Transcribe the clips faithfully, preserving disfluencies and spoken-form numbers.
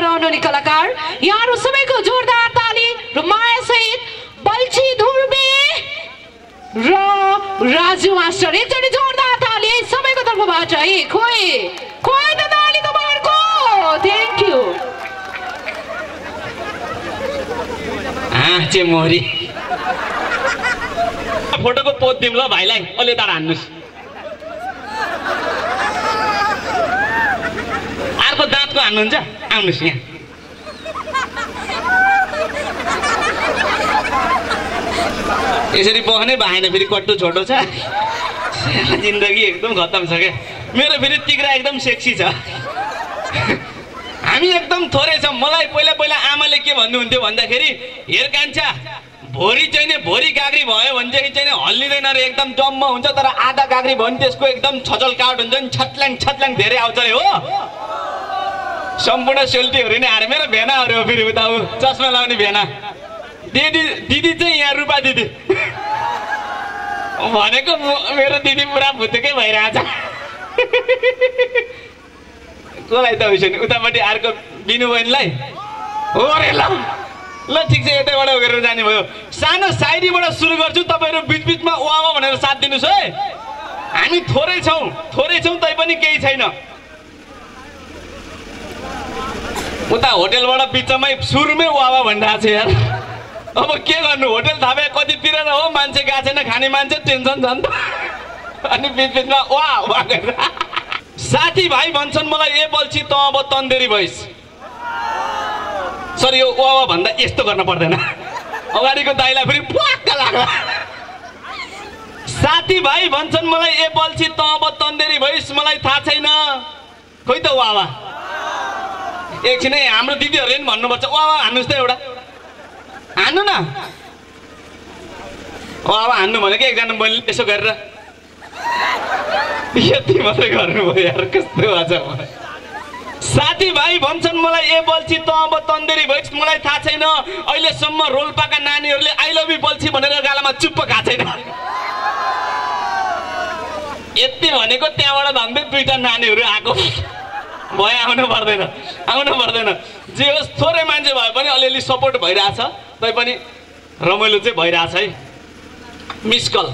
रहनुहुने कलाकार यहाँहरू सबैको जोरदार ताली र माया सहित बल्छी धुर्बे र राजु मास्टर एकचोटि जोरदार ताली सबैको तर्फबाट है। खोइ खोइ त ताली तपाईहरुको। Thank you. आचे मोरी फोटोको पोज दिउँ ल भाइलाई। अलि तार हान्नुस्। अर्को दाँतको हान्नुहुन्छ? आउनुस् यहाँ। यसरी बहने भएन फेरि कट्टु छोटो छ। जिन्दगी एकदम खत्तम छ क्या। मेरो फेरि तिग्रा एकदम सेक्सी छ। हामी एकदम थोरै छौँ। मलाई पहिला पहिला आमाले के भन्नुहुन्थ्यो भन्दाखेरि हेर कान्छा भोरी चाहिँ नि भोरी काग्री भयो भनेदेखि चाहिँ हल्लिँदैन रे एकदम जम्म हुन्छ तर आधा काग्री भयो भने त्यसको एकदम छचल काट हुन्छ नि छट्ल्याङ छट्ल्याङ धेरै आउँछ रे हो। सम्पूर्ण सेल्टीहरू नै हारे मेरो भेनाहरू हो फेरि उता चस्मा लाउने भेना। दिदी दिदी चाहिँ यहाँ रूपा दिदी भनेको मेरो दिदी पुरा भुतेकै भइरहेछ। कसलाई त हुन्छ नि उतापट्टि अर्को बिनु बहिनीलाई हो रे ल ल ठिक छ यतैबाट गरेर जाने भयो। सानो साइडीबाट सुरु गर्छु तपाईँहरू बिचबिचमा वावा भनेर साथ दिनुहोस् है। हामी थोरै छौँ थोरै छौँ तै पनि केही छैन। उता होटेलबाट बिचमै सुरुमै वावा भनिरहेको छ यार। अब के गर्नु होटेल थाहा कतितिर हो मान्छे गएको छैन खाने मान्छे टेन्सन छ नि त। अनि बिचबिचमा वा वा गरेर साथीभाइ भन्छन् मलाई ए बल्छी त अब तन्देरी भइस्। सर यो वावा भन्दा यस्तो गर्न पर्दैन। अगाडिको दाइलाई फेरि प्वाक्क लाग्ला। साथीभाइ भन्छन् मलाई ए बल्छी त अब तन्देरी भइस् मलाई थाहा छैन खोइ त वावा। एकछिनै हाम्रो दिदीहरूले पनि भन्नुपर्छ वावा हान्नुहोस् त एउटा हान्नु न। वावा हान्नु भनेको एकजना मैले यसो गरेर यति मात्रै गर्नुभयो यार कस्तो आज। साथीभाइ भन्छन् मलाई ए बल्छी त अब तन्देरी भइस् मलाई थाहा छैन अहिलेसम्म रोल्पाका नानीहरूले आई लभ यु बल्छी भनेर गालामा चुप्प खाएको छैन। यति भनेको त्यहाँबाट भन्दै दुईटा नानीहरू आएको भयो। आउनु पर्दैन आउनु पर्दैन जे होस् थोरै मान्छे भए पनि अलिअलि सपोर्ट भइरहेछ तै पनि रमाइलो चाहिँ भइरहेछ है। मिस कल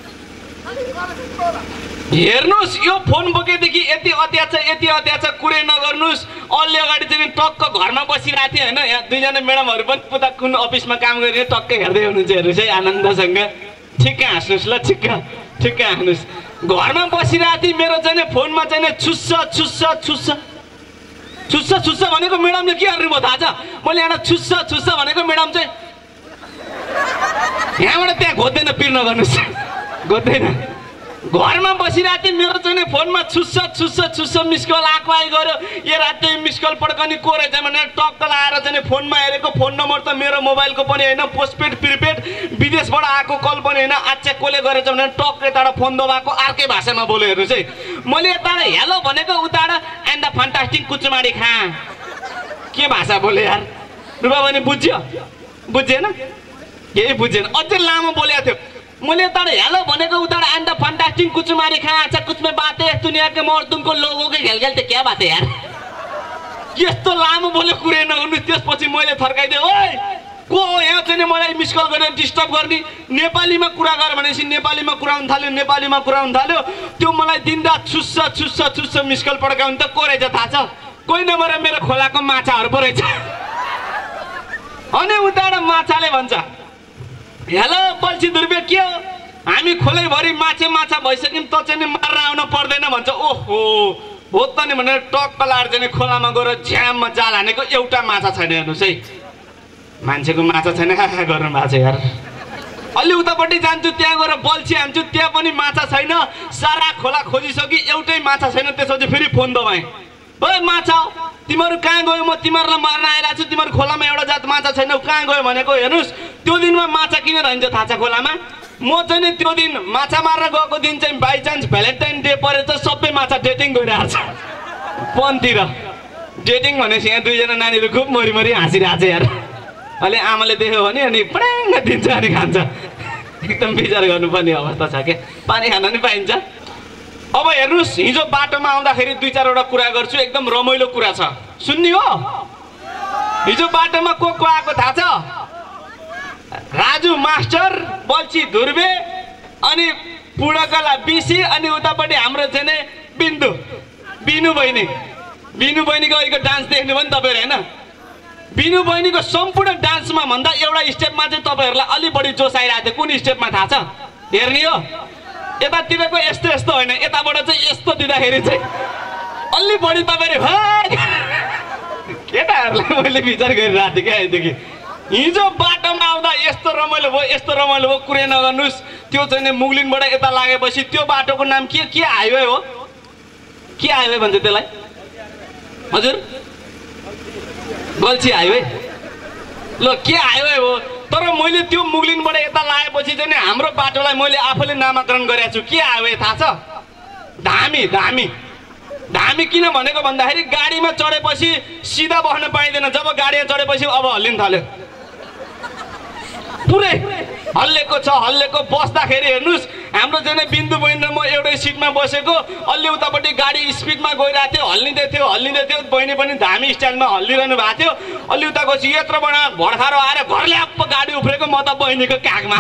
हेर्नुहोस् यो फोन बोकेदेखि यति अत्याचार यति अत्याचार कुरै नगर्नुहोस्। अलि अगाडि चाहिँ टक्क घरमा बसिरहेको थिएँ होइन यहाँ दुईजना म्याडमहरू पनि पुता कुन अफिसमा काम गरेर टक्कै हेर्दै हुनुहुन्छ हेर्नुहोस् है आनन्दसँग। ठिक्क हाँस्नुहोस् ल ठिक्क ठिक्क हाँस्नुहोस्। घरमा बसिरहेको थिएँ मेरो चाहिँ फोनमा चाहिँ छुस्स छुस्स छुस्स छुस्स छुस्स भनेको म्याडमले के गर्नुभयो थाहा छ? मैले एउटा छुस्स छुस्स भनेको म्याडम चाहिँ यहाँबाट त्यहाँ घोज्दैन पिर नगर्नुहोस् घोज्दैन। घरमा बसिरहेको थिएँ मेरो चाहिँ फोनमा छुस्स छुस्स छुस्स मिस कल आएको आइ गऱ्यो। यो राति मिस कल पड्कने को रहेछ भनेर टक्क लगाएर चाहिँ फोनमा हेरेको फोन नम्बर त मेरो मोबाइलको पनि होइन पोस्टपेड प्रिपेड विदेशबाट आएको कल पनि होइन। आच्छा कसले गरेछ भनेर टक्क यताबाट फोन दबाएको अर्कै भाषामा बोल्यो हेर्नु चाहिँ। मैले यताबाट हेलो भनेको उताबाट एन्ड द फन्टास्टिक कुचुमाडी खा के भाषा बोले यार। रुपा पनि बुझ्यो बुझेन केही बुझेन अझै लामो बोलेको थियो। मैले तर हेलो भनेको उताबाट एन्ड द फन्टास्टिक कुचुमारी खा अच्छा कुछ में बातें दुनिया के मोर तुमको लोगों के घेल घेल क्या बात है यार। यस्तो लामो बोले कुरै नगर्नु। त्यसपछि मैले थर्काइदिएँ ओइ को यहाँ चाहिँ मलाई मिस कल गरेर डिस्टर्ब गर्ने नेपालीमा कुरा गर भनेपछि नेपालीमा कुरा हुन थाल्यो नेपालीमा कुरा हुन थाल्यो। त्यो मलाई दिनरात छुस्स छुस्स छुस्स मिस कल पड्काउनु त को रहेछ थाहा छ? कोही नभएर मेरो खोलाको माछाहरू पो रहेछ। अनि उताबाट माछाले भन्छ हेलो बल्छी दुर्बे के हो हामी खोलैभरि माछे माछा भइसक्यौँ त चाहिँ मारेर आउन पर्दैन भन्छ। ओहो हो त नि भनेर टक्क लाएर चाहिँ खोलामा गएर झ्याममा जाल हानेको एउटा माछा छैन। हेर्नुहोस् है मान्छेको माछा छैन खा गर्नु भएको छ यार। अलि उतापट्टि जान्छु त्यहाँ गएर बल्छी हान्छु त्यहाँ पनि माछा छैन। सारा खोला खोजिसकि एउटै माछा छैन। त्यसपछि फेरि फोन दबाएँ ओइ माछा तिमीहरू कहाँ गयो म तिमीहरूलाई मार्न आइरहेको छु तिमीहरू खोलामा एउटा जात माछा छैन कहाँ गयो भनेको। हेर्नुहोस् त्यो दिनमा माछा किन रहन्छ थाहा छ खोलामा? म चाहिँ नि त्यो दिन माछा मार्न गएको दिन चाहिँ बाइचान्स भ्यालेन्टाइन डे परेर चाहिँ सबै माछा डेटिङ गइरहेको छ पनतिर। डेटिङ भनेपछि यहाँ दुईजना नानीहरू खुब मरिमरि हाँसिरहेको छ यार। अलि आमाले देख्यो भने अनि पड्याङ्ग दिन्छ अनि खान्छ। एकदम विचार गर्नुपर्ने अवस्था छ क्या। पानी खान नि पाइन्छ। अब हेर्नुहोस् हिजो बाटोमा आउँदाखेरि दुई चारवटा कुरा गर्छु एकदम रमाइलो कुरा छ सुन्ने हो। हिजो बाटोमा को को आएको थाहा छ? राजु मास्टर, बल्छी धुर्बे, अनि पुडकला बिसी, अनि उतापट्टि हाम्रो चाहिँ नि बिन्दु बिनु बहिनी। बिनु बहिनीको अहिलेको डान्स देख्नु भयो नि तपाईँहरू होइन? बिनु बहिनीको सम्पूर्ण डान्समा भन्दा एउटा स्टेपमा चाहिँ तपाईँहरूलाई अलि बढी जोस आइरहेको थियो। कुन स्टेपमा थाहा छ? हेर्ने हो यतातिरको यस्तो यस्तो होइन, यताबाट चाहिँ यस्तो दिँदाखेरि चाहिँ अलि बढी तपाईँहरू केटाहरूलाई मैले विचार गरिरहेको थिएँ क्या अहिलेदेखि। हिजो बाटोमा आउँदा यस्तो रमाइलो भयो, यस्तो रमाइलो भयो, कुरै नगर्नुहोस्। त्यो चाहिँ नि मुगलिनबाट यता लागेपछि त्यो बाटोको नाम के के हाइवे हो? के हाइवे भन्छ त्यसलाई हजुर? गल्छी हाइवे। ल के हाइवे हो, तर मैले त्यो मुगलिनबाट यता लागेपछि चाहिँ नि हाम्रो बाटोलाई मैले आफूले नामाकरण गरेको छु। के हाइवे थाहा छ? धामी। धामी धामी किन भनेको भन्दाखेरि गाडीमा चढेपछि सिधा बस्न पाइँदैन। जब गाडीमा चढेपछि अब हल्लिन थाल्यो, पुरै हल्लेको छ हल्लेको। बस्दाखेरि हेर्नुहोस् हाम्रो चाहिँ बिन्दु बहिनी र म एउटै सिटमा बसेको, अलि उतापट्टि गाडी स्पिडमा गइरहेको थियो, हल्लिँदै थियो हल्लिँदै थियो। बहिनी पनि धामी स्टाइलमा हल्लिरहनु भएको थियो। अलि उता गएपछि यत्रोबाट भर्खर आएर घरले अप्प गाडी उफ्रेको, म त बहिनीको काखमा।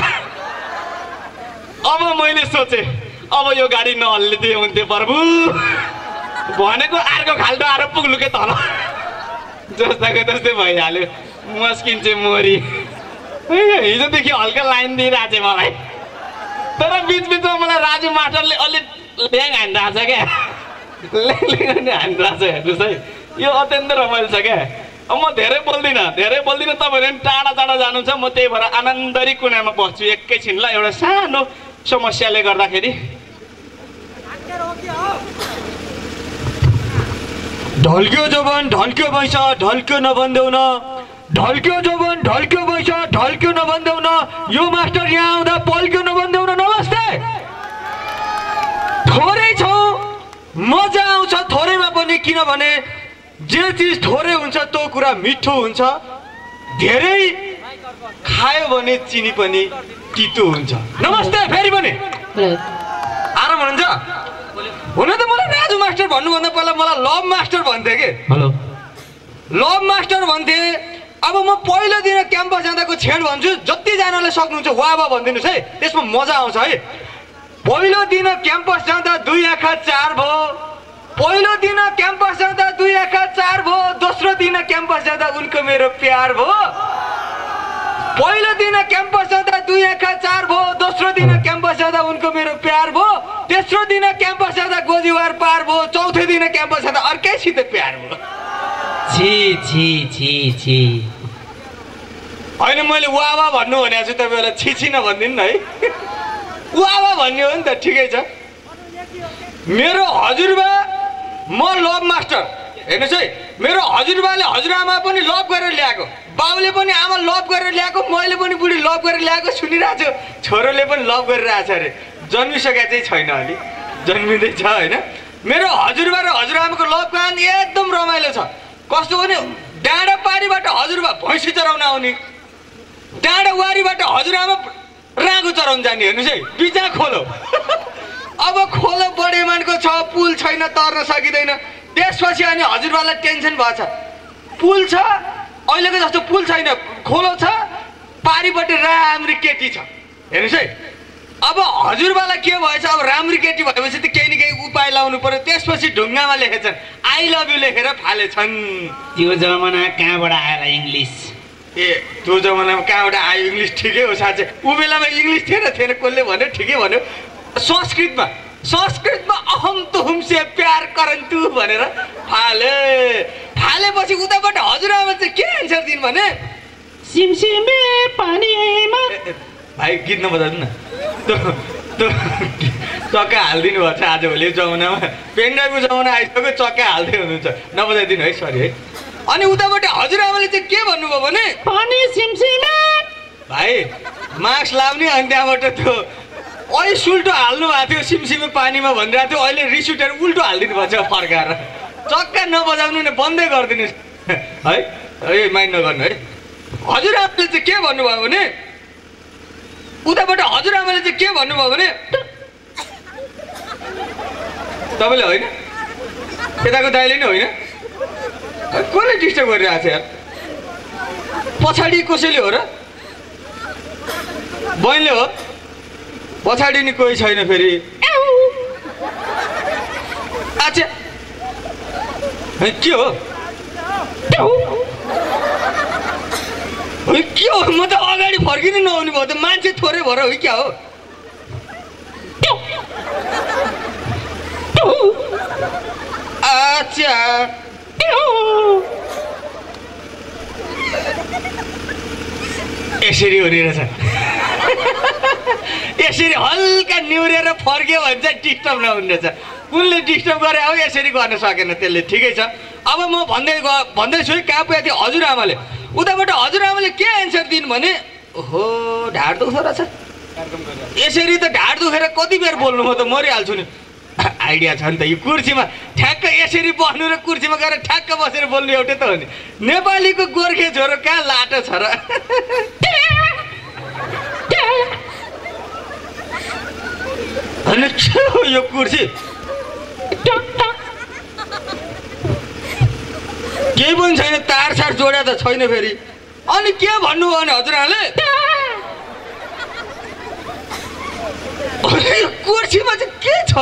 अब मैले सोचेँ अब यो गाडी नहल्लिदिए हुन्थ्यो प्रभु भनेको, अर्को खाल्टो आएर पुग्लुके तल जस्ताको त्यस्तै भइहाल्यो। मस्किन्छे मोरी। हिजोदेखि हल्का लाइन दिइरहेको छ मलाई, तर बिचबिचमा मलाई राजु मास्टरले अलिक ल्याङ हानिरहेको छ क्या, ल्याङ ल्याङ नि हानिरहेको छ। हेर्नुहोस् है, यो अत्यन्त रमाइलो छ क्या। अब म धेरै बोल्दिनँ धेरै बोल्दिनँ तपाईँहरू पनि टाढा टाढा जानुहुन्छ। म त्यही भएर आनन्दरी कुनामा बस्छु एकैछिन ल। एउटा सानो समस्याले गर्दाखेरि ढल्क्यो जवान ढल्क्यो पैसा ढल्क्यो नभन्देऊ न, ढल्क्यो जवान ढल्क्यो पैसा ढल्क्यो नभन्देऊ न, यो मास्टर यहाँ आउँदा पल्क्यो नभन्देऊ न। नमस्ते। थोरै छौ मजा आउँछ थोरैमा पनि, किनभने जे चिज थोरै हुन्छ त्यो कुरा मिठो हुन्छ। धेरै खायो भने चिनी पनि तितो हुन्छ। नमस्ते फेरि पनि आराम हुनुहुन्छ? हुन त मलाई राजु मास्टर भन्नुभन्दा पहिला मलाई लभ मास्टर भन्थे कि। हेलो लभ मास्टर भन्थे। अब म पहिलो दिन क्याम्पस जाँदाको छेड भन्छु, जतिजनाले सक्नुहुन्छ वाह वाह भनिदिनुहोस् है, त्यसमा मजा आउँछ है। पहिलो दिन क्याम्पस जाँदा दुई आँखा चार भयो, पहिलो दिन क्याम्पस जाँदा दुई आँखा चार भयो, दोस्रो दिन क्याम्पस जाँदा उनको मेरो प्यार भयो। पहिलो दिन क्याम्पस जाँदा दुई आँखा चार भयो, दोस्रो दिन क्याम्पस जाँदा उनको मेरो प्यार भयो, तेस्रो दिन क्याम्पस जाँदा गोजीवार पार भयो, चौथो दिन क्याम्पस जाँदा अर्कैसित प्यार भयो। छी छी छी छी। होइन मैले वाह वाह भन्नु भनेको छु, तपाईँलाई छी छी नभनिदिनु है। वाह वाह भन्ने हो नि त, ठिकै छ। मेरो हजुरबा म लभ मास्टर। हेर्नुहोस् है, मेरो हजुरबाले हजुरआमा पनि लभ गरेर ल्याएको, बाउले पनि आमा लभ गरेर ल्याएको, मैले पनि बुढी लभ गरेर ल्याएको सुनिरहेको छु। छोरोले पनि लभ गरिरहेको छ अरे, जन्मिसकेको चाहिँ छैन, अलि जन्मिँदैछ होइन। मेरो हजुरबा र हजुरआमाको लभ कहानी एकदम रमाइलो छ। कस्तो भने डाँडा पारीबाट हजुरबा भैँसी चराउन आउने, डाँडा वारीबाट हजुरआमा राँगो चराउन जाने। हेर्नुहोस् है, बिचा खोलो। अब खोलो बढेमानको छ, पुल छैन, तर्न सकिँदैन। त्यसपछि अनि हजुरबालाई टेन्सन भएको छ, पुल छ अहिलेको जस्तो पुल छैन, खोलो छ, पारीपट्टि राम्री केटी छ। हेर्नुहोस् है, अब हजुरबालाई के भएछ, अब राम्री केटी भएपछि त केही न केही उपाय लाउनु पर्यो। त्यसपछि ढुङ्गामा लेखेछन् आई लभ यु लेखेर फालेछन्। त्यो जमाना कहाँबाट आएर इङ्ग्लिस? ए त्यो जमानामा कहाँबाट आयो इङ्ग्लिस? ठिकै हो साँच्चै, ऊ बेलामा इङ्ग्लिस थिएन थिएन, कसले भन्यो ठिकै भन्यो। संस्कृतमा संस्कृतमा अहम तुमसे प्यार करन्तु भनेर फाले। फालेपछि उताबाट हजुरआमा चाहिँ के एन्सर दिनु भने सिमसिमे पानीमा। भाइ गीत नबजाउनु न, चक्का हालिदिनु भएको छ आजभोलि जमानामा। पेनड्राइभको जमाना आइसक्यो, चक्का हाल्दै हुनुहुन्छ, नबजाइदिनु है, सरी है। अनि उताबाट हजुरआमाले चाहिँ के भन्नुभयो भने पानी सिमसिमे। भाइ मास्क लाउने, अनि त्यहाँबाट त्यो अहिले सुल्टो हाल्नु भएको थियो, सिमसिमे पानीमा भनिरहेको थियो, अहिले रिस उठेर उल्टो हालिदिनु भएको छ फर्काएर। चक्का नबजाउनु नि, बन्दै गरिदिनुहोस् है, ए माइन्ड नगर्नु है। हजुरआमाले चाहिँ के भन्नुभयो भने उताबाट हजुरआमाले चाहिँ के भन्नुभयो भने तपाईँले होइन, यताको दाइले नै होइन, कसले डिस्टर्ब गरिरहेको छ यार। पछाडि कसैले हो र बहिनीले हो पछाडि नि कोही छैन फेरि अच्छा के हो के हो म त अगाडि फर्किनु नहुने भयो त मान्छे थोरै भएर हो क्या हो अच्छा यसरी हुने रहेछ यसरी हल्का निहुरेर फर्क्यो भने चाहिँ डिस्टर्ब नहुने रहेछ कुनले डिस्टर्ब गरे अब यसरी गर्न सकेन त्यसले ठिकै छ अब म भन्दै भन्दैछु है कहाँ पुगेको थियो हजुरआमाले उताबाट हजुरआमाले के एन्सर दिनु भने ओहो ढाड दुख्दो रहेछ यसरी त ढाड दुखेर कति बेर बोल्नु म त मरिहाल्छु नि आइडिया छ नि त यो कुर्सीमा ठ्याक्क यसरी बस्नु र कुर्सीमा गएर ठ्याक्क बसेर बोल्नु एउटै त हो नि नेपालीको गोर्खे छोरो कहाँ लाटो छ र अनि के हो यो कुर्सी केही पनि छैन तार सार जोड्या त छैन फेरि अनि के भन्नुभयो भने हजुरआमाले यो कुर्सीमा चाहिँ के छ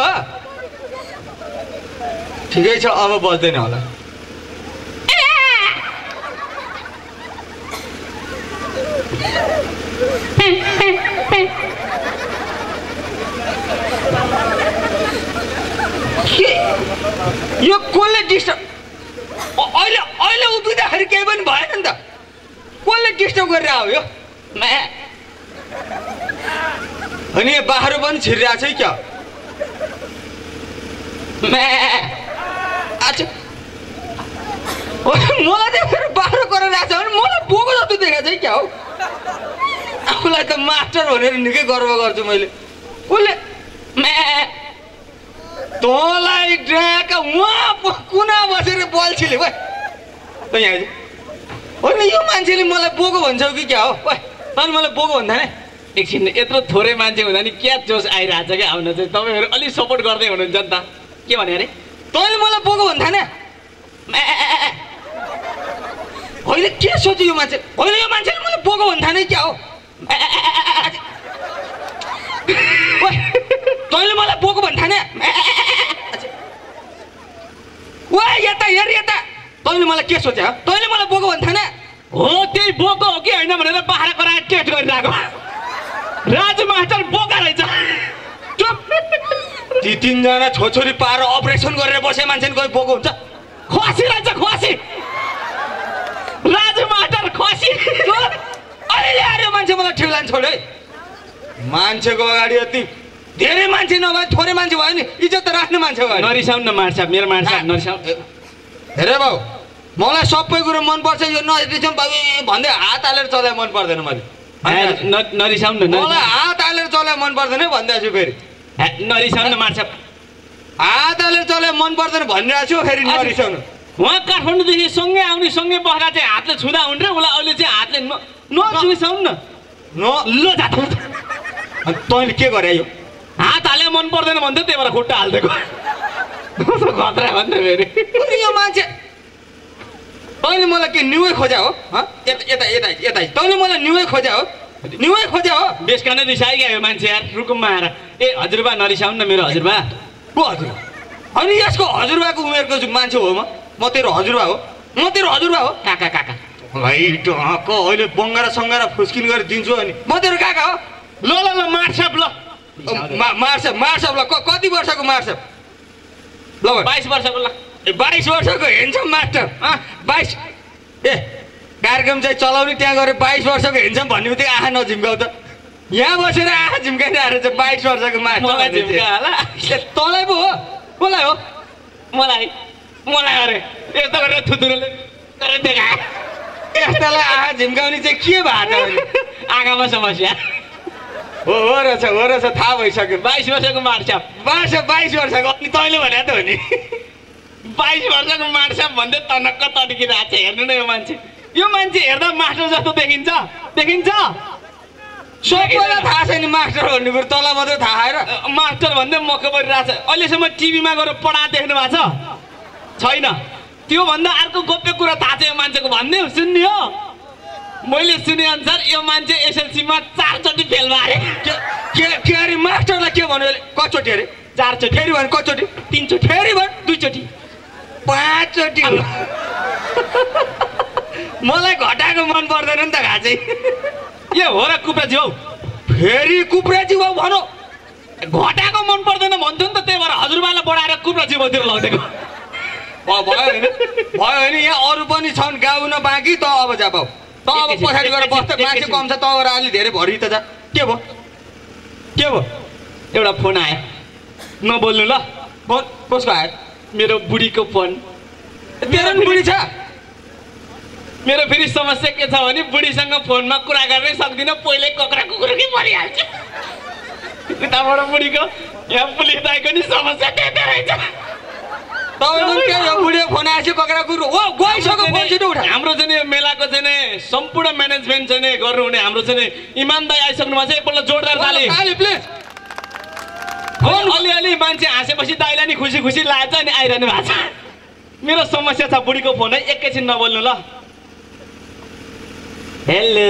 ठिकै छ अब बज्दैन होला यो कसले डिस्टर्ब अहिले अहिले उभिँदाखेरि केही पनि भएन नि त कसले डिस्टर्ब गरेर आयो यो अनि यो बाख्रो पनि छिरिरहेको छ है क्या अच्छा मलाई देखेर बाख्रो गरेर आएको छ भने मलाई बोको जस्तो देखाएको छ है क्या हो आफूलाई त मास्टर भनेर निकै गर्व गर्छु मैले उसले तँलाई ड्राका उहाँ कुना बसेर बल्छीले भाइ त यहाँ होइन यो मान्छेले मलाई बोको भन्छौ कि क्या हो भाइ तैँले मलाई बोको भन्दा नि एकछिन यत्रो थोरै मान्छे हुँदा नि क्या जोस आइरहेको छ क्या आउन चाहिँ तपाईँहरू अलिक सपोर्ट गर्दै हुनुहुन्छ नि त के भने अरे तैँले मलाई बोको भन्दा नि होइन के सोच्यो यो मान्छे होइन यो मान्छेले मलाई बोको भन्दा नै क्या हो तैँले मलाई बोको भन्दा नि वा यता हेर यता तैँले मलाई के सोचे तैँले मलाई बोको भन्दा नि हो त्यही बोको हो कि होइन भनेर बाख्रा कराएर टेस्ट गरिरहेको राजु मास्टर बोका रहेछ ती तिनजना छोरछोरी पाएर अपरेसन गरेर बसे मान्छे कोही बोको हुन्छ खसी रहेछ खसी राजु मास्टर खसी अहिले आएर मान्छे मलाई ठिक लान्छ छोड है मान्छेको अगाडि यति धेरै मान्छे नभए थोरै मान्छे भयो नि इज्जत त राख्ने मान्छे भयो नरिसाउनु न मार्छ मेरो मार्छ नरिसाउनु हेरे बाउ मलाई सबै कुरो मनपर्छ यो नरिसाउँ भन्दै हात हालेर चलाए मन पर्दैन मैले नरिसाउनु न मलाई हात हालेर चलाए मन पर्दैन भन्दैछु फेरि नरिसाउनु मार्छ हात हालेर चलाए मन पर्दैन भनिरहेको छु फेरि नरिसाउनु उहाँ काठमाडौँदेखि सँगै आउने सँगै बस्दा चाहिँ हातले छुँदा हुन् र उसलाई अहिले चाहिँ हातले नरिसाउनु न न ल जात तैँले के गरे यो हात हाले मन पर्दैन भन्थ्यो त्यही भएर खुट्टा हालिदिएको खतरा भन्थ्यो फेरि यो मान्छे तैँले मलाई के न्युै खोज्या हो यता यता यता यता तैँले मलाई न्युै खोज्या हो न्युै खोज्या हो बेसका नै रिसाइगयो यो मान्छे यार रुकुममा आएर ए हजुरबा नरिसाउनु न मेरो हजुरबा को हजुरबा अनि यसको हजुरबाको उमेरको मान्छे हो म म तेरो हजुरबा हो म तेरो हजुरबा हो काका काका भाइ टको अहिले बङ्गारा सङ्गारा फुस्किन गरेर दिन्छु अनि म तेरो काका हो ल ल ल मार्छप ल मार्छप मार्छप ल कति वर्षको मार्छप ल बाइस वर्षको ल ए बाइस वर्षको हेन्सम मास्टर बाइस ए कार्यक्रम चाहिँ चलाउने त्यहाँ गएर बाइस वर्षको हेन्सम भन्ने बित्तिकै आँखा नझिम्काउ त यहाँ बसेर आँखा झिम्काइरहेको चाहिँ बाइस वर्षको मास्टर तँलाई पो हो कसलाई हो मलाई मलाई अरे यस्तो गरेर थुथुरोले गरेर देखाए यस्तालाई आँखा झिम्काउने चाहिँ के भएको आँखामा समस्या हो हो रहेछ हो रहेछ थाहा भइसक्यो बाइस वर्षको मार्छप बाइस बाइस वर्षको अनि तैँले भने त हो नि बाइस वर्षको मार्छप भन्दै तनक्क तन्किरहेको छ हेर्नु न यो मान्छे यो मान्छे हेर्दा मास्टर जस्तो देखिन्छ देखिन्छ सबैलाई थाहा छैन मास्टर भन्ने कुरो तँलाई मात्रै थाहा आएर मास्टर भन्दै मक्क परिरहेको छ अहिलेसम्म टिभीमा गएर पढा देख्नु भएको छ छैन त्योभन्दा अर्को गोप्य कुरा थाहा छ यो मान्छेको भन्ने सुन्ने हो मैले सुने अनुसार यो मान्छे एसएलसीमा चारचोटि फेल भए के के के अरे मास्टरलाई के भन्यो कचोटि अरे चारचोटि फेरि भन् कचोटि तीनचोटि फेरि भन् दुईचोटि पाँचचोटि हो मलाई घटाएको मन पर्दैन नि त घाँचै ए हो र कुप्राजी हौ फेरि कुप्राजी भाउ भनौ घटाएको मन पर्दैन भन्थ्यो नि त त्यही भएर हजुरबालाई बढाएर कुप्राजी भाउतिर लगिदिएको भयो होइन भयो होइन यहाँ अरू पनि छन् गाउन बाँकी त अब जा भाउ त अब पछाडि गएर बस्छ मान्छे कम छ त गएर अलि धेरै भरि त जा के भयो के भयो एउटा फोन आयो नबोल्नु ल फोन कसको आयो मेरो बुढीको फोन तेरो नि बुढी छ मेरो फेरि समस्या के छ भने बुढीसँग फोनमा कुरा गर्नै सक्दिनँ पहिल्यै कुखुरा कुकुरकै मरिहाल्छ उताबाट बुढीको यहाँ पुलिस दाइको नि समस्या त्यतै रहेछ तपाईँको के यो बुढी फोन आएछ कक्रा कुकुर हो गइसक्यो फोन छिटो उठा हाम्रो चाहिँ नि मेलाको चाहिँ नि सम्पूर्ण म्यानेजमेन्ट चाहिँ नि गर्नुहुने हाम्रो चाहिँ नि इमान दाइ आइसक्नु भएको छ एकपल्ट जोरदार ताली ताली प्लिज फोन अलिअलि मान्छे हाँसेपछि दाइलाई नि खुसी खुसी लागेछ अनि आइरहनु भएको छ मेरो समस्या छ बुढीको फोन है एकैछिन नबोल्नु ल हेलो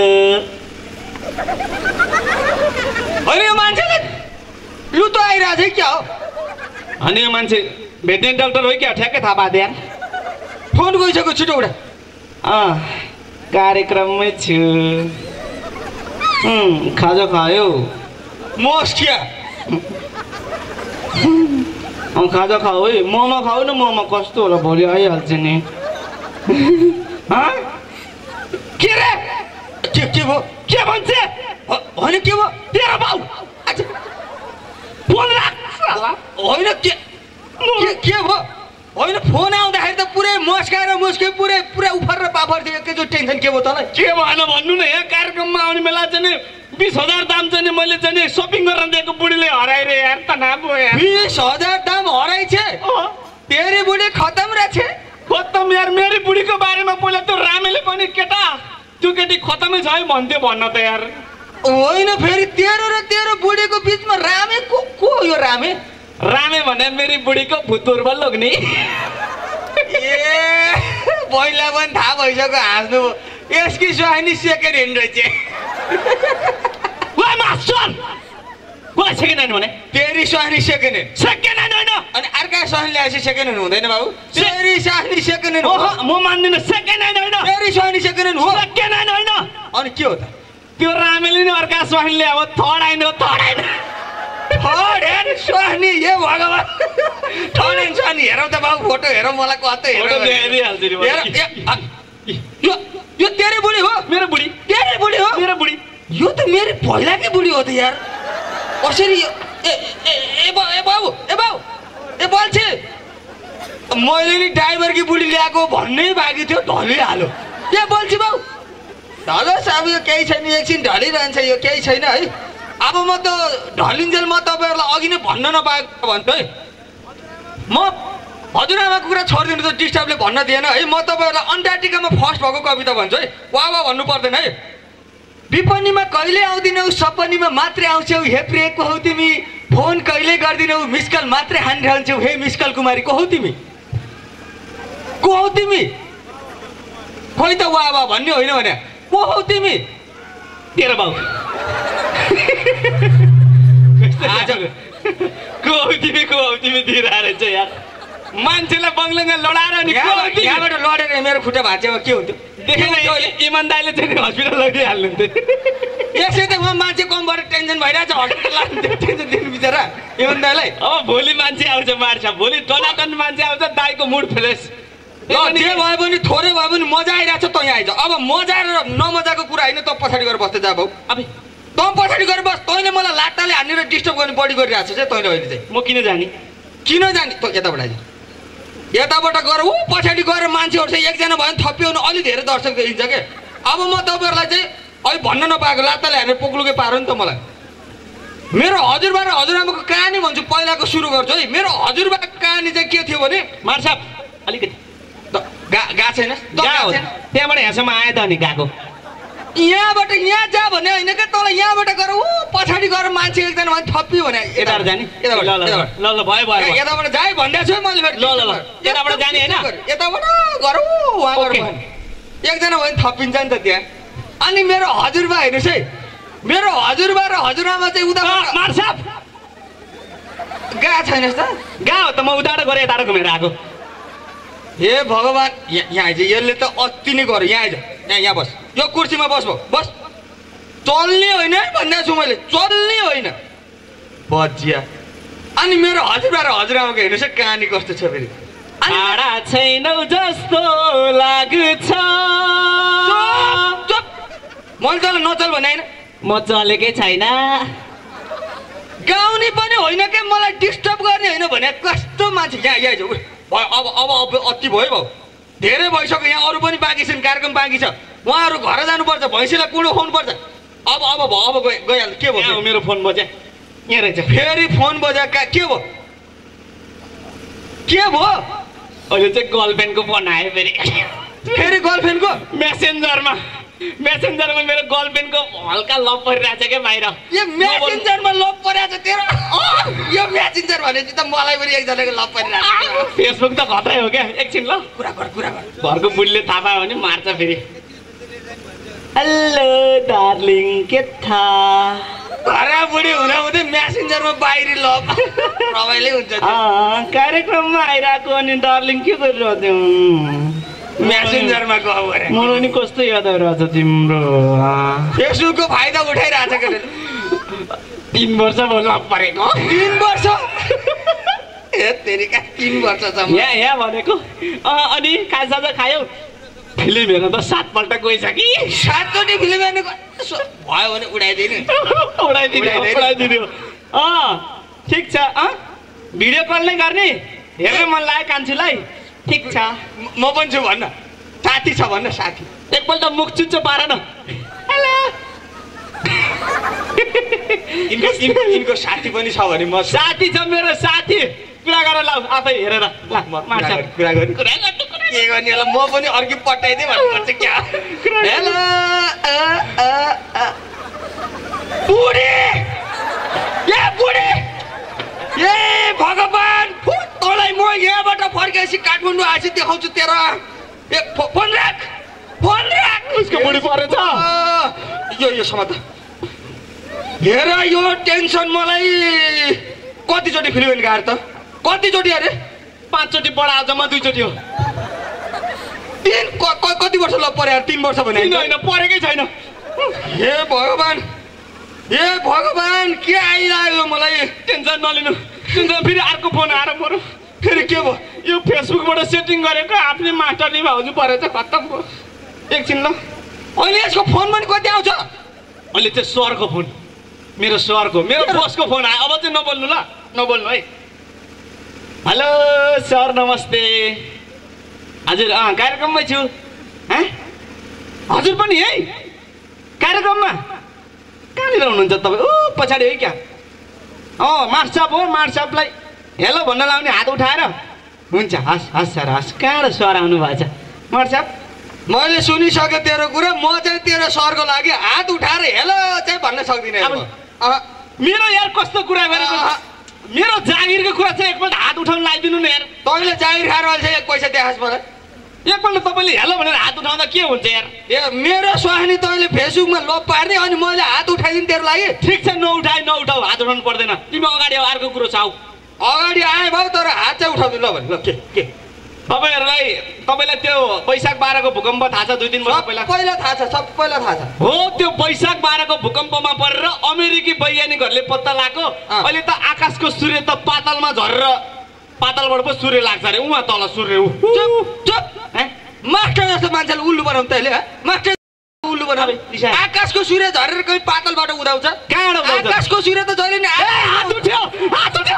होइन यो मान्छेले लुतो आइरहेको छ क्या हो अनि यो मान्छे भेट्ने डाक्टर हो क्या ठ्याक्कै थाहा पाएको यार फोन गइसक्यो छिटो उठा अँ कार्यक्रममै छु उम्, खाजा खायो मस क्या अँ खाजा खाऊ है मोमो खाऊ न मोमो कस्तो होला भोलि आइहाल्छ नि के रे के के भयो के भन्छ होइन के भयो तेरो बाउ फोन राख होइन के के के भयो होइन फोन आउँदाखेरि त पुरै मस्काएर मुस्के पुरै पुरै उफर र पाफर थियो एकैचोटि टेन्सन के भयो तँलाई के भएन भन्नु न यहाँ कार्यक्रममा आउने बेला चाहिँ नि बिस हजार दाम चाहिँ नि मैले चाहिँ नि सपिङ गरेर दिएको बुढीले हराए रे यार त नाम भयो यार बीस हजार दाम हराइ छे तेरी बुढी खतम रहेछ खतम यार मेरी बुढीको बारेमा पहिला त्यो रामेले पनि केटा त्यो केटी खतमै छ है भन्थ्यो भन्न त यार होइन फेरि तेरो र तेरो बुढीको बिचमा रामे को को यो रामे रामे भने मेरी बुढीको भुतुर्ब लोग्ने ए पहिला पनि थाहा भइसक्यो हाँस्नु यसकी स्वाहानी सेकेन्ड ह्यान्ड रहेछ वाइ मास्टर कसलाई सेकेन्ड ह्यान्ड भने तेरी स्वाहानी सेकेन्ड ह्यान्ड सेकेन्ड ह्यान्ड होइन अनि अर्का स्वाहानी ल्याएपछि सेकेन्ड ह्यान्ड हुँदैन बाबु तेरी स्वाहानी सेकेन्ड ह्यान्ड ओहो हो म मान्दिनँ सेकेन्ड ह्यान्ड होइन तेरी स्वाहानी सेकेन्ड ह्यान्ड हो सेकेन्ड ह्यान्ड होइन अनि के हो त त्यो रामेले नि अर्का स्वाहानीले अब थर्ड ह्यान्ड हो थर्ड ह्यान्ड थर्ड ह्यान्ड स्वाहानी हे भगवान् थर्ड ह्यान्ड स्वाहानी हेरौँ त बाबु फोटो हेरौँ मलाई कतै फोटो देखाइदिइहाल्छु नि हेर मलाई। ए, अ, यो यो तेरी बुढी हो मेरो बुढी तेरी बुढी हो मेरो बुढी यो त मेरो पहिलाकै बुढी हो त यार कसरी यो ए ए ए बा- ए बाबु ए बाबु ए बल्छे मैले नि ड्राइभरकी बुढी ल्याएको भन्नै बाँकी थियो ढलिहाल्यो ए बल्छे बाबु ढलोस् अब यो केही छैन एकछिन ढलिरहन्छ यो केही छैन है अब म त ढलिन्जेल म तपाईँहरूलाई अघि नै भन्न नपाएको भन्छु है म हजुरआमाको कुरा छोडिदिनु त डिस्टर्बले भन्न दिएन है म तपाईँहरूलाई अन्टार्टिकामा फर्स्ट भएको कविता भन्छु है वा वा भन्नु पर्दैन है विपन्नीमा कहिले आउँदिनौ सपनीमा मात्रै आउँछौ हे प्रिय को हौ तिमी फोन कहिले गर्दिनौ मिसकल मात्रै हानिरहन्छौ हे मिसकल कुमारी को हौ तिमी को हौ तिमी खोइ त वा वा भन्ने होइन भने को हौ तिमी तेरो बाउ आज को हौ तिमी को हौ तिमी दिइरहेको रहेछ यार मान्छेलाई बङ्गलङ्गा लडाएर नि को हौ यहाँ- तिमी? यहाँबाट लडेर मेरो खुट्टा भाँच्यो के हुन्थ्यो देखेन इमान्दारले चाहिँ हस्पिटल लगिहाल्नुहुन्थ्यो यसै त उहाँ मान्छे कमबाट टेन्सन भइरहेछ हस्पिटल लाग्नु टेन्सन दिनु बिचरा इमान्दारलाई अब भोलि मान्छे आउँछ मार्छ भोलि टनाटन मान्छे आउँछ दाइको मुड फ्रेस ल जे भए पनि थोरै भए पनि मजा आइरहेछ त यहाँ आइज अब मजा र नमजाको कुरा होइन त पछाडि गएर बस्दै जा भाउ अब त पछाडि गएर बस तैँले मलाई लाटाले हानेर डिस्टर्ब गर्ने बढी गरिरहेको छ चाहिँ तैँले अहिले चाहिँ म किन जाने किन जाने त यताबाट आइज यताबाट गएर ऊ पछाडि गएर मान्छेहरू चाहिँ एकजना भयो भने थपियो भने अलि धेरै दर्शक देखिन्छ के अब म तपाईँहरूलाई चाहिँ अहिले भन्न नपाएको लाटाले हानेर पोक्लुके पारो नि त मलाई मेरो हजुरबा र हजुरआमाको कहानी भन्छु पहिलाको सुरु गर्छु है मेरो हजुरबाको कहानी चाहिँ के थियो भने मार्साप अलिकति त गा गएको छैन त जा गएको हो छैन? त्यहाँबाट यहाँसम्म आयो त अनि गएको यहाँबाट यहाँ जा भने होइन क्या तँलाई यहाँबाट गएर ऊ पछाडि गएर मान्छे एकजना भने थपियो भने यताबाट जाने यताबाट ल ल यताबाट। ल ल भयो भयो ए, यताबाट जाए भन्दैछु है मैले फेरि। ल, ल, ल। यताबाट जाने होइन? यताबाट गर ऊ वहाँ गएर ओके। भने। एकजना भने थपिन्छ नि त त्यहाँ अनि मेरो हजुरबा हेर्नुहोस् है मेरो हजुरबा र हजुरआमा चाहिँ उता मार साहब गएको छैन त गएको त म उताबाट गरे यताबाट घुमेर आएको हे भगवान् यहाँ आइज यसले त अति नै गर्यो यहाँ आइज यहाँ यहाँ बस यो कुर्सीमा बस भयो बस चल्ने होइन है भन्दै छु मैले चल्ने होइन बजिया अनि मेरो हजुरबा र हजुरआमाको हेर्नुहोस् है कहानी कस्तो छ फेरि टाढा छैनौ जस्तो लाग्छ मैले तँलाई नचल भने होइन म चलेकै छैन गाउने पनि होइन क्या मलाई डिस्टर्ब गर्ने होइन भने कस्तो मान्छे यहाँ यहाँ आइज अब अब अब अति भयो भाउ धेरै भइसक्यो यहाँ अरू पनि बाँकी छन् कार्यक्रम बाँकी छ उहाँहरू घर जानुपर्छ भैँसीलाई कुँडो खुवाउनुपर्छ अब अब भयो अब गइ गइहाल्छ के भयो मेरो फोन बज्या यहाँ रहेछ फेरि फोन बजा का के भयो के भयो अहिले चाहिँ गर्लफ्रेन्डको फोन आयो फेरि फेरि गर्लफ्रेन्डको मेसेन्जरमा मेसेन्जरमा मेरो गर्लफ्रेन्डको हल्का लभ परिरहेछ क्या बाहिर यो मेसेन्जरमा लभ परिरहेछ तेरो यो मेसेन्जर भनेपछि त मलाई पनि एकजनाको लभ परिरहेछ फेसबुक त खतरै हो क्या एकछिन ल कुरा गर कुरा गर घरको बुढीले थाहा पायो भने मार्छ फेरि हेलो डार्लिङ के थाहा घरमा बुढी हुँदा हुँदै मेसेन्जरमा बाहिरी लभ रमाइलो हुन्छ कार्यक्रममा आइरहेको अनि डार्लिङ के गरिरहेको मेसेन्जरमा गयो अरे मलाई नि कस्तो याद आइरहेछ तिम्रो फेसबुकको फाइदा उठाइरहेछ के तीन वर्ष भयो लभ परेको तीन वर्ष ए तेरिका तीन वर्षसम्म यहाँ यहाँ भनेको अनि खाजा खायौ फिल्म हेर्न त सातपल्ट गइछ कि सातचोटि फिल्म हेर्नु भयो भने उडाइदिनु उडाइदिनु उडाइदिनु अँ ठिक छ अँ भिडियो कल नै गर्ने हेर्न मन लाग्यो कान्छीलाई ठिक छ म पनि छु भन्न साथी छ भन्न साथी एकपल्ट मुख चुच्चो पार न हेलो यिनको यिनको साथी पनि छ भने म साथी छ मेरो साथी कुरा गरेर ल आफै हेरेर ल मार्छ कुरा गर्नु कुरा गर्नु के गर्ने होला म पनि अर्की पठाइदिएँ भन्नुपर्छ क्या हेलो बुढी ए बुढी ए भगवान् तँलाई म यहाँबाट फर्केपछि काठमाडौँ आएपछि देखाउँछु तेरो ए फोन राख फोन राख उसको बुढी परेछ यो यो समात हेर यो टेन्सन मलाई कतिचोटि फिल्म गाएर त कतिचोटि अरे पाँचचोटि बडा जम्मा दुईचोटि हो तीन कति वर्ष ल परे तीन वर्ष भने होइन परेकै छैन हे भगवान् हे भगवान् के आइरहेको मलाई टेन्सन नलिनु टेन्सन फेरि अर्को फोन आएर पऱ्यो फेरि के भयो यो फेसबुकबाट सेटिङ गरेको आफ्नै मास्टरले भाउजू परेछ खत्तम भयो एकछिन ल अहिले यसको फोन पनि कति आउँछ अहिले चाहिँ सरको फोन मेरो सरको मेरो बसको फोन आयो अब चाहिँ नबोल्नु ल नबोल्नु है हेलो सर नमस्ते हजुर अँ कार्यक्रममै छु हजुर पनि है कार्यक्रममा कहाँनिर हुनुहुन्छ तपाईँ ओ पछाडि है क्या अँ मार्सप हो मार्सपलाई हेलो भन्न लाउने हात उठाएर हुन्छ हस् हस् सर हस् कहाँबाट सर आउनु भएको छ मार्सप मैले सुनिसकेँ तेरो कुरा म चाहिँ तेरो सरको लागि हात उठाएर हेलो चाहिँ भन्न सक्दिनँ मेरो यार कस्तो कुरा गरेको मेरो जागिरको कुरा चाहिँ एकपल्ट हात उठाउनु लगाइदिनु न यार तपाईँले जागिर खाएर अहिले एक पैसा देखास् मलाई एकपल्ट तपाईँले हेलो भनेर हात उठाउँदा के हुन्छ यार ए मेरो स्वाहानी तपाईँले फेसबुकमा लप पार्ने अनि मैले हात उठाइदिनु तेरो लागि ठिक छ नउठाए नउठाऊ हात उठाउनु पर्दैन तिमी अगाडि अर्को कुरो छ अगाडि आए भाउ तर हात चाहिँ उठाउँदैन ल भने ल के के तपाईँहरूलाई तपाईँलाई त्यो वैशाख बाह्रको भूकम्प थाहा छ दुई तिन वर्ष पहिला पहिला थाहा छ सबैलाई थाहा छ हो त्यो वैशाख बाह्रको भूकम्पमा परेर अमेरिकी वैज्ञानिकहरूले पत्ता लगाएको अहिले त आकाशको सूर्य त पातालमा झरेर पातालबाट पो सूर्य लाग्छ अरे उहाँ तल सूर्य मास्टर जस्तो मान्छेले उल्लु बनाउनु तैँले मास्टर उल्लु बनाउने आकाशको सूर्य झरेर कहीँ पातालबाट उदाउँछ कहाँबाट आकाशको सूर्य त जहिले नि हात उठ्यो हात उठ्यो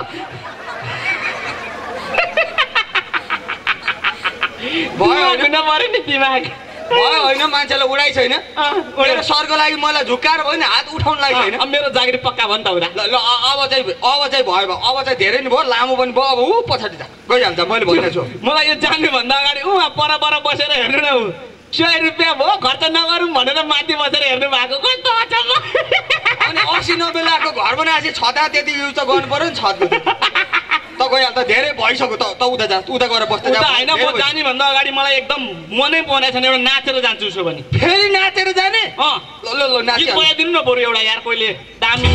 भयो होइन पऱ्यो नि दिमाग भयो होइन मान्छेलाई उडाइ छैन मेरो सरको लागि मलाई झुक्काएर होइन हात उठाउनु लागि छैन मेरो जागिर पक्का भयो नि त उता ल अब चाहिँ अब चाहिँ भयो भयो अब चाहिँ धेरै नै भयो लामो पनि भयो अब ऊ पछाडि जा गइहाल्छ मैले भनिरहेको छु मलाई यो जानुभन्दा अगाडि उहाँ पर पर बसेर हेर्नु न ऊ सय रुपियाँ भयो खर्च नगरौँ भनेर माथि बसेर हेर्नु भएको कस्तो अचम्म अनि असी नब्बे लाखको घर बनाएपछि छता त्यति युज त गर्नु पर्यो नि छत त गइहाल त धेरै भइसक्यो त त उता जा उता गएर बस्दै जा उता होइन म जाने भन्दा अगाडि मलाई एकदम मनै बनाएको छैन एउटा नाचेर जान्छु उसो भने फेरि नाचेर जाने अँ ल ल ल नाच गीत बनाइदिनु न बरु एउटा यार कोहीले दामी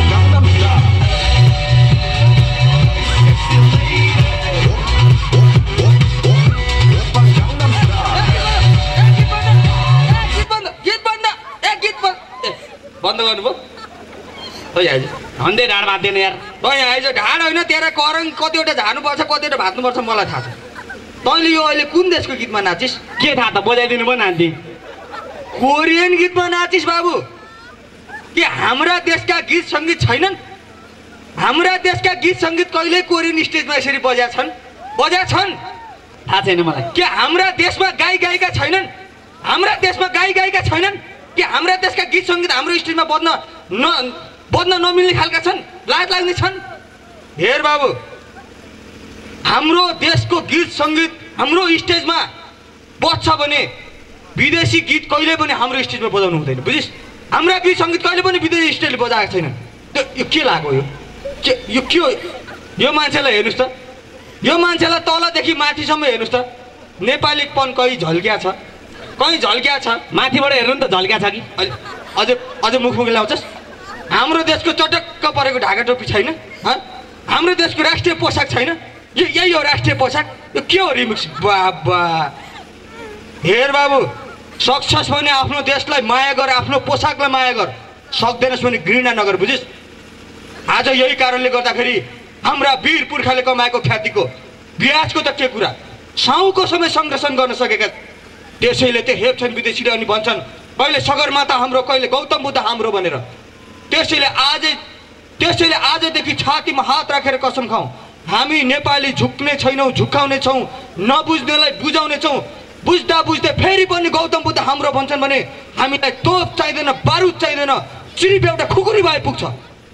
बन्द गर्नुभयो तँ आइज झन्डै ढाड भाँच्दैन यार तँ आइज ढाड होइन तेरो करङ कतिवटा झार्नुपर्छ कतिवटा भाँच्नुपर्छ मलाई थाहा छ तैँले यो अहिले कुन देशको गीतमा नाचिस् के थाहा त बजाइदिनु भयो नाच्दी कोरियन गीतमा नाचिस् बाबु कि हाम्रा देशका गीत सङ्गीत छैनन् हाम्रा देशका गीत सङ्गीत कहिल्यै कोरियन स्टेजमा यसरी बजा छन् बजा छन् थाहा छैन मलाई कि हाम्रा देशमा गाई गायिका छैनन् हाम्रा देशमा गाई गायिका छैनन् कि हाम्रा देशका गीत सङ्गीत हाम्रो स्टेजमा बज्न न बज्न नमिल्ने खालका छन् लाज लाग्ने छन् हेर बाबु हाम्रो देशको गीत सङ्गीत हाम्रो स्टेजमा बज्छ भने विदेशी गीत कहिले पनि हाम्रो स्टेजमा बजाउनु हुँदैन बुझिस् हाम्रा गीत सङ्गीत कहिले पनि विदेशी स्टेजले बजाएको छैनन् त्यो यो के लाग्यो यो के यो के हो यो मान्छेलाई हेर्नुहोस् त यो मान्छेलाई तलदेखि माथिसम्म हेर्नुहोस् त नेपालीपन कहीँ झल्क्या छ कहीँ झल्क्या छ माथिबाट हेर्नु नि त झल्क्या छ कि अहिले अझै अझै मुखमुखी लाउँछस् हाम्रो देशको चटक्क परेको ढाका टोपी छैन हाम्रो देशको राष्ट्रिय पोसाक छैन यो यही हो राष्ट्रिय पोसाक यो के हो रिमिक्स बाबा हेर बाबु सक्छस् भने आफ्नो देशलाई माया गर आफ्नो पोसाकलाई माया गर सक्दैनस् भने घृणा नगर बुझिस् आज यही कारणले गर्दाखेरि हाम्रा वीर पुर्खाले कमाएको ख्यातिको ब्याजको त के कुरा साउको समय संरक्षण गर्न सकेका त्यसैले त्यो हेप्छन् विदेशीले अनि भन्छन् कहिले सगरमाथा हाम्रो कहिले गौतम बुद्ध हाम्रो भनेर त्यसैले आजै त्यसैले आजदेखि छातीमा हात राखेर कसम खाउँ हामी नेपाली झुक्ने छैनौँ झुक्काउने छौँ नबुझ्नेलाई बुझाउने छौँ बुझ्दा बुझ्दै फेरि पनि गौतम बुद्ध हाम्रो भन्छन् भने हामीलाई तोप चाहिँदैन बारुद चाहिँदैन सिर्फ एउटा खुकुरी भए पुग्छ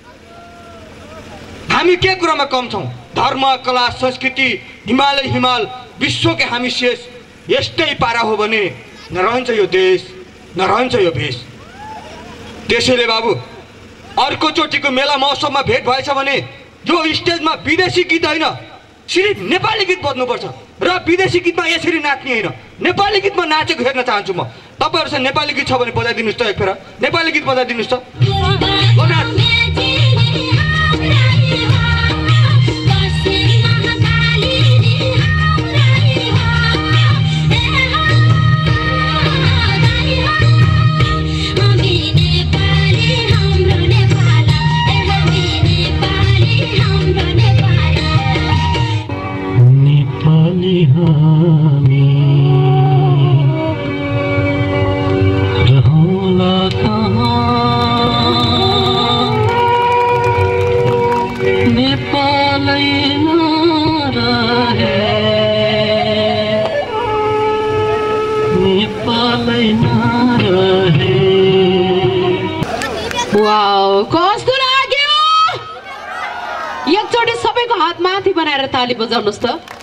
हामी के कुरामा कम छौँ धर्म कला संस्कृति हिमालय हिमाल विश्वकै हामी शेष यस्तै पारा हो भने नरहन्छ यो देश नरहन्छ यो भेष त्यसैले बाबु अर्को चोटिको मेला महोत्सवमा भेट भएछ भने यो स्टेजमा विदेशी गीत होइन सिर्फ नेपाली गीत बज्नुपर्छ र विदेशी गीतमा यसरी नाच्ने होइन नेपाली गीतमा नाचेको हेर्न चाहन्छु म तपाईँहरूसँग नेपाली गीत छ भने बजाइदिनुहोस् त एक फेर नेपाली गीत बजाइदिनुहोस् त वाउ कस्तो लाग्यो एकचोटि सबैको हात माथि बनाएर ताली बजाउनुहोस् त